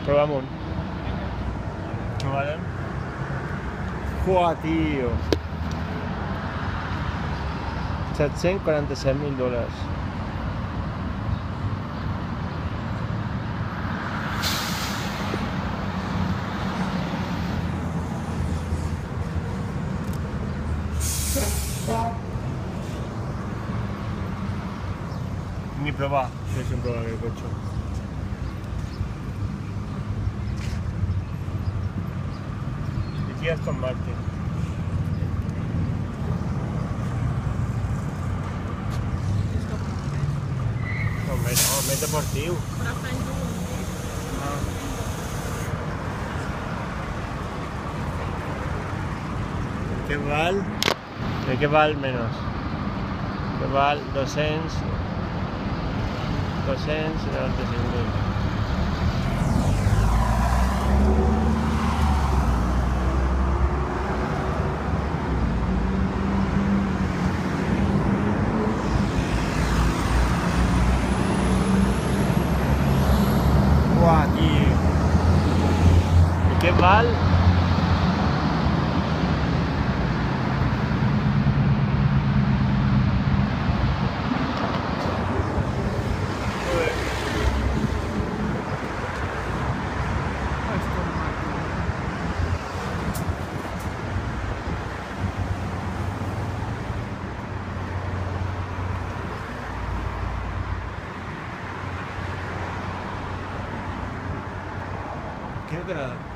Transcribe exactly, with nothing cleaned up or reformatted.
Provamos. ¿Vale? ¡Joder, tío! set-cents quaranta-set mil dòlars. Ni provar, deixa'm provar aquest cotxe. Aquí Aston Martin. No, home, no, més deportiu. Però està en junt. Ah. ¿Qué val? ¿De qué val menos? ¿Qué val? doscientos doscientos noranta-cinc mil. Buah, tío. ¿De qué val? Creo que era